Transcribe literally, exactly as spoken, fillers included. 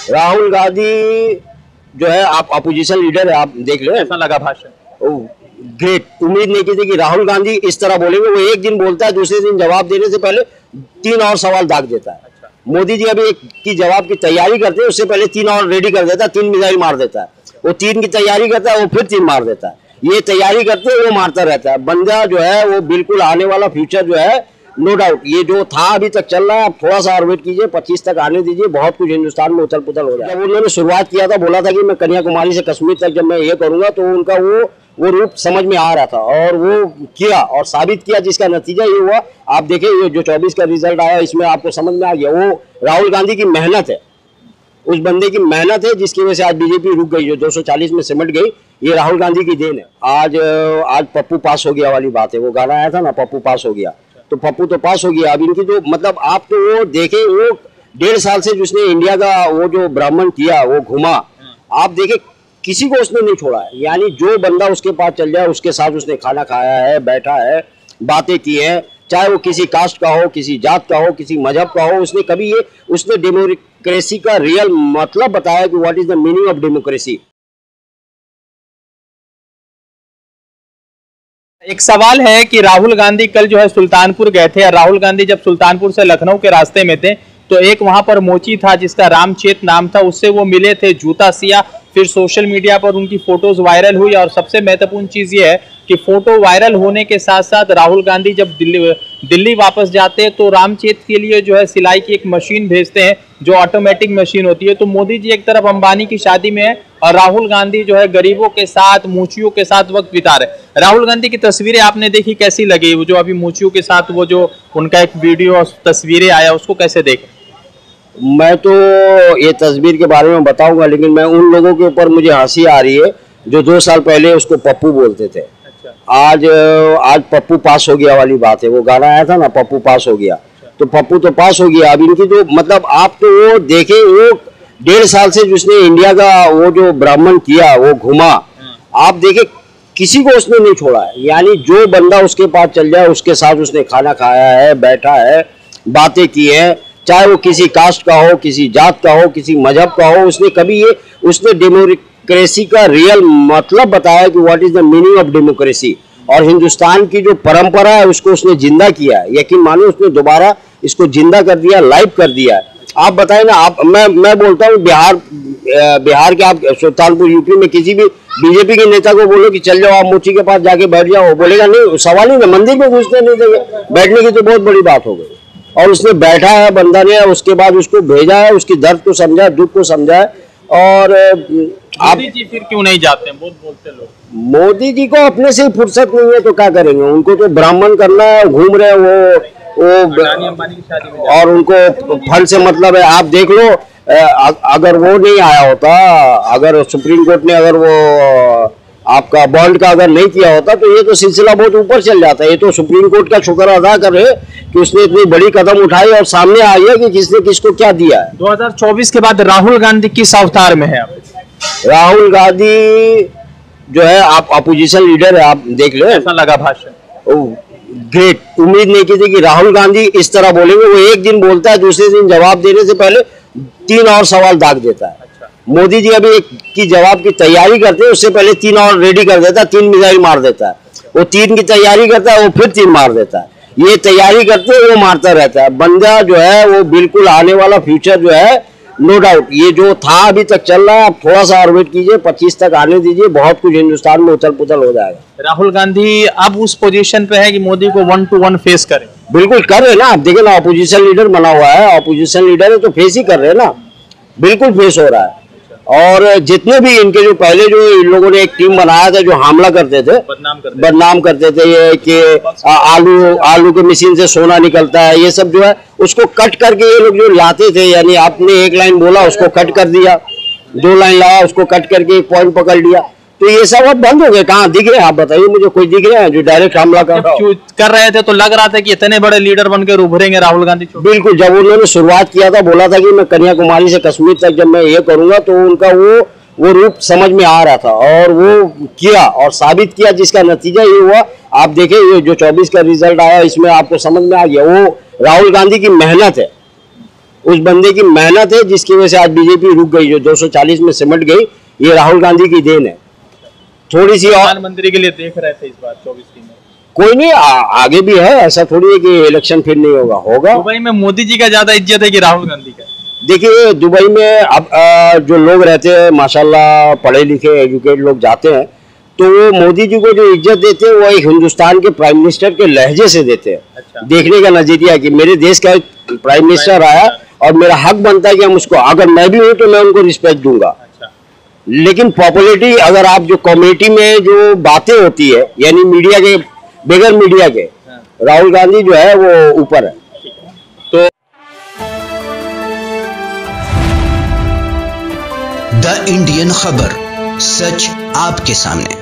राहुल गांधी जो है, आप अपोजिशन लीडर है, आप देख लो। ऐसा लगा भाषण? Oh great. उम्मीद नहीं की थी कि राहुल गांधी इस तरह बोलेंगे। वो एक दिन बोलता है, दूसरे दिन जवाब देने से पहले तीन और सवाल दाग देता है। अच्छा। मोदी जी अभी एक की जवाब की तैयारी करते हैं, उससे पहले तीन और रेडी कर देता है, तीन मिसाइल मार देता है। वो तीन की तैयारी करता है, वो फिर तीन मार देता है। ये तैयारी करते हैं, वो मारता रहता है। बंदा जो है वो बिल्कुल आने वाला फ्यूचर जो है, नो डाउट, ये जो था अभी तक चल रहा है, आप थोड़ा सा और वेट कीजिए, पच्चीस तक आने दीजिए, बहुत कुछ हिंदुस्तान में उथल पुथल हो जाए। जब उन्होंने शुरुआत किया था, बोला था कि मैं कन्याकुमारी से कश्मीर तक जब मैं ये करूंगा, तो उनका वो वो रूप समझ में आ रहा था और वो किया और साबित किया, जिसका नतीजा ये हुआ। आप देखें, ये जो चौबीस का रिजल्ट आया, इसमें आपको समझ में आ गया वो राहुल गांधी की मेहनत है, उस बंदे की मेहनत है, जिसकी वजह से आज बीजेपी रुक गई, जो दो सौ चालीस में सिमट गई। ये राहुल गांधी की देन है। आज आज पप्पू पास हो गया वाली बात है। वो गाना आया था ना, पप्पू पास हो गया, तो पप्पू तो पास हो गया। अब इनकी जो मतलब आप तो वो देखे, वो डेढ़ साल से जिसने इंडिया का वो जो ब्राह्मण किया, वो घुमा, आप देखे किसी को उसने नहीं छोड़ा है। यानी जो बंदा उसके पास चल जाए, उसके साथ उसने खाना खाया है, बैठा है, बातें की है, चाहे वो किसी कास्ट का हो, किसी जात का हो, किसी मजहब का हो। उसने कभी ये उसने डेमोक्रेसी का रियल मतलब बताया कि what is the meaning of democracy. एक सवाल है कि राहुल गांधी कल जो है सुल्तानपुर गए थे, और राहुल गांधी जब सुल्तानपुर से लखनऊ के रास्ते में थे, तो एक वहां पर मोची था जिसका रामचेत नाम था, उससे वो मिले थे, जूता सिया। फिर सोशल मीडिया पर उनकी फोटोज वायरल हुई, और सबसे महत्वपूर्ण चीज ये है कि फोटो वायरल होने के साथ साथ राहुल गांधी जब दिल्ली दिल्ली वापस जाते हैं, तो रामचेत के लिए जो है सिलाई की एक मशीन भेजते हैं, जो ऑटोमेटिक मशीन होती है। तो मोदी जी एक तरफ अंबानी की शादी में है, और राहुल गांधी जो है गरीबों के साथ, मूचियों के साथ वक्त बिता रहे। राहुल गांधी की तस्वीरें आपने देखी, कैसी लगी? वो जो अभी मूचियों के साथ वो जो उनका एक वीडियो और तस्वीरें आया, उसको कैसे देखें? मैं तो ये तस्वीर के बारे में बताऊंगा, लेकिन मैं उन लोगों के ऊपर मुझे हंसी आ रही है जो दो साल पहले उसको पप्पू बोलते थे। अच्छा। आज आज पप्पू पास हो गया वाली बात है। वो गाना आया था ना, पप्पू पास हो गया। अच्छा। तो पप्पू तो पास हो गया। अब इनकी जो मतलब आप तो वो देखे, वो डेढ़ साल से जिसने इंडिया का वो जो ब्राह्मण किया, वो घुमा, आप देखे किसी को उसने नहीं छोड़ा है। यानी जो बंदा उसके पास चल जाए, उसके साथ उसने खाना खाया है, बैठा है, बातें की है, चाहे वो किसी कास्ट का हो, किसी जात का हो, किसी मजहब का हो। उसने कभी ये उसने डेमोक्रेसी का रियल मतलब बताया कि what is the meaning of democracy, और हिंदुस्तान की जो परंपरा है उसको उसने जिंदा किया है। यकीन मानो, उसने दोबारा इसको जिंदा कर दिया, लाइव कर दिया है। आप बताएं ना, आप मैं मैं बोलता हूँ, बिहार बिहार के आप सुल्तानपुर यूपी में किसी भी बीजेपी के नेता को बोलो कि चल जाओ, आप मोची के पास जाके बैठ जाओ, बोलेगा नहीं, सवाल ही नहीं, मंदिर में घुसने नहीं देंगे। बैठने की तो बहुत बड़ी बात हो गई। और उसने बैठा है बंदा ने, उसके बाद उसको भेजा है, उसकी दर्द को समझा, दुख को समझा है। और आप मोदी जी फिर क्यों नहीं जाते हैं? बहुत बोलते लोग। मोदी जी को अपने से ही फुर्सत नहीं है, तो क्या करेंगे? उनको तो ब्राह्मण करना है, घूम रहे हैं वो वो अंबानी की शादी में, और उनको फंड से मतलब है। आप देख लो, अगर वो नहीं आया होता, अगर सुप्रीम कोर्ट ने अगर वो आपका बॉन्ड का अगर नहीं किया होता, तो ये तो सिलसिला बहुत ऊपर चल जाता है। ये तो सुप्रीम कोर्ट का शुक्र अदा करे कि उसने इतनी बड़ी कदम उठाई और सामने आ गया कि किसने किसको क्या दिया है। दो हज़ार चौबीस के बाद राहुल गांधी किस अवतार में है? राहुल गांधी जो है, आप अपोजिशन लीडर है, आप देख लो। ऐसा लगा भाषण? Oh great. उम्मीद नहीं की थी कि राहुल गांधी इस तरह बोलेंगे। वो एक दिन बोलता है, दूसरे दिन जवाब देने से पहले तीन और सवाल दाग देता है। अच्छा। मोदी जी अभी एक की जवाब की तैयारी करते हैं, उससे पहले तीन और रेडी कर देता है, तीन मिसाइल मार देता है। वो तीन की तैयारी करता है, वो फिर तीन मार देता है। ये तैयारी करते हैं, वो मारता रहता है। बंदा जो है वो बिल्कुल आने वाला फ्यूचर जो है, नो डाउट, ये जो था अभी तक चल रहा है, आप थोड़ा सा और वेट कीजिए, पच्चीस तक आने दीजिए, बहुत कुछ हिंदुस्तान में उथल पुथल हो जाएगा। राहुल गांधी अब उस पोजीशन पे है कि मोदी को वन टू वन फेस करे? बिल्कुल कर रहे ना। आप देखें ना, अपोजिशन लीडर बना हुआ है, अपोजिशन लीडर है तो फेस ही कर रहे हैं ना, बिल्कुल फेस हो रहा है। और जितने भी इनके जो पहले जो इन लोगों ने एक टीम बनाया था, जो हमला करते थे, बदनाम करते बदनाम करते थे ये कि आलू आलू के मशीन से सोना निकलता है, ये सब जो है उसको कट करके ये लोग जो लाते थे। यानी आपने एक लाइन बोला, उसको कट कर दिया, दो लाइन लाया, उसको कट करके एक पॉइंट पकड़ लिया। तो ये सब अब बंद हो गए। कहाँ दिख रहे हैं? आप बताइए मुझे, कोई दिख रहे हैं जो डायरेक्ट हमला कर रहा हो? कर रहे थे तो लग रहा था कि इतने बड़े लीडर बनकर उभरेंगे राहुल गांधी। बिल्कुल, जब उन्होंने शुरुआत किया था, बोला था कि मैं कन्याकुमारी से कश्मीर तक जब मैं ये करूंगा, तो उनका वो वो रूप समझ में आ रहा था और वो किया और साबित किया, जिसका नतीजा ये हुआ। आप देखें, ये जो चौबीस का रिजल्ट आया, इसमें आपको समझ में आ गया वो राहुल गांधी की मेहनत है, उस बंदे की मेहनत है जिसकी वजह से आज बीजेपी रुक गई, जो दो सौ चालीस में सिमट गई, ये राहुल गांधी की देन है। थोड़ी सी और प्रधानमंत्री के लिए देख रहे थे इस बार चौबीस की में, कोई नहीं, आ, आगे भी है, ऐसा थोड़ी है कि इलेक्शन फिर नहीं होगा, होगा। दुबई में मोदी जी का ज्यादा इज्जत है कि राहुल गांधी का? देखिए दुबई में अब आ, जो लोग रहते हैं माशाल्लाह पढ़े लिखे एजुकेट लोग जाते हैं, तो वो मोदी जी को जो इज्जत देते हैं वो एक हिंदुस्तान के प्राइम मिनिस्टर के लहजे से देते हैं। अच्छा। देखने का नजरिया कि मेरे देश का प्राइम मिनिस्टर आया और मेरा हक बनता है कि हम उसको, अगर मैं भी हूँ तो मैं उनको रिस्पेक्ट दूंगा। अच्छा। लेकिन पॉपुलरिटी, अगर आप जो कमेटी में जो बातें होती है, यानी मीडिया के बगैर मीडिया के, राहुल गांधी जो है वो ऊपर है। तो द इंडियन खबर, सच आपके सामने।